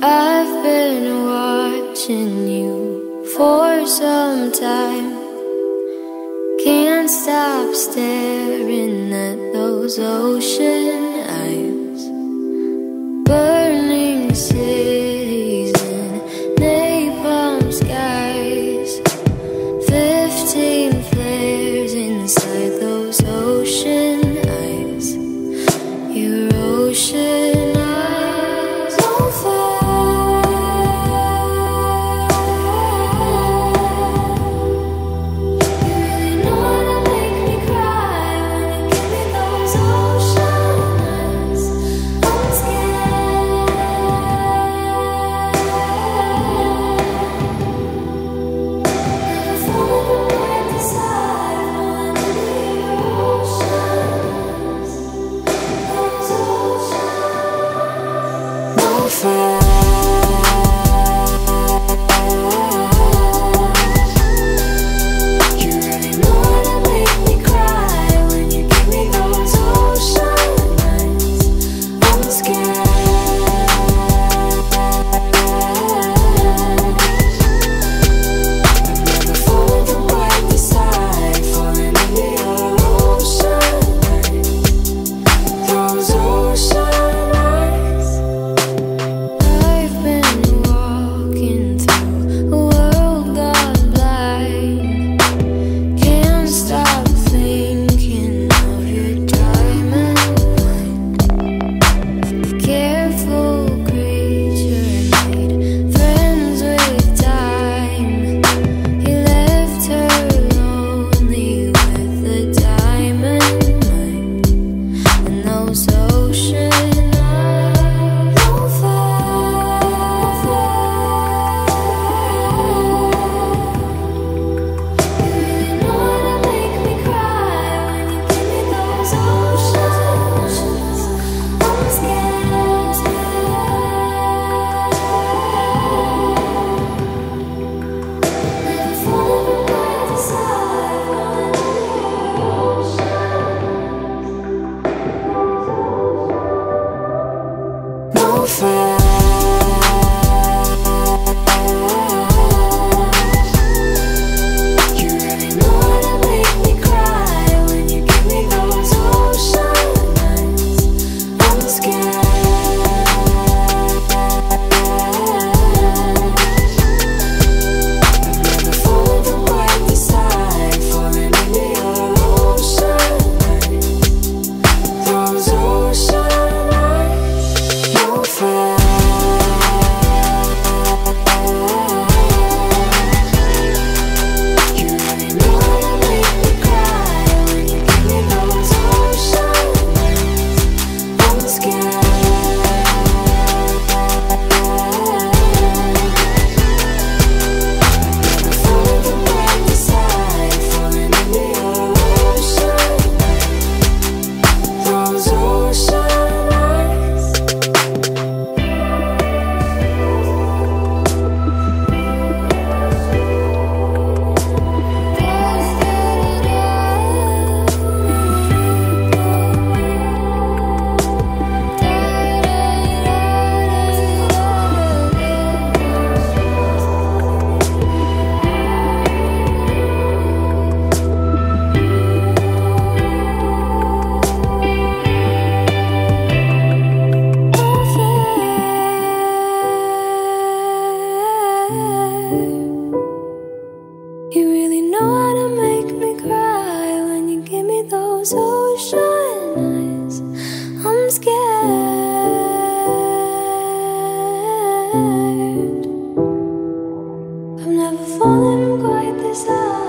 I've been watching you for some time. Can't stop staring at those ocean eyes. Burning cities and napalm skies. 15 flares inside those ocean eyes. Your ocean eyes on fire. You really know how to make me cry when you give me those ocean eyes. I'm scared. Never falling right beside, falling into your ocean eyes. Those ocean no fair. You really know how to make me cry when you give me those ocean eyes. I'm scared. I'm never falling from right to side, falling into your ocean eyes. Those ocean eyes. I've been walking through a world gone blind. Can't stop thinking of your diamond mind. Careful creature made friends with time. He left her lonely with the diamond mind. And those ocean eyes on fire. You really know how to make me cry when you give me those oceans. I'm scared. Never falling from right to side, falling into your ocean. No fair. You really know how to make me cry when you give me those ocean eyes. I'm scared. I'm never falling from right to side, falling into your ocean eyes. Those ocean eyes, no fair. You really know how to make me cry when you give me those ocean eyes. I'm scared. Never falling from right to side, falling into your ocean eyes. Those ocean eyes. You really know how to make me cry when you give me those ocean eyes. I'm scared. I'm never falling quite this high.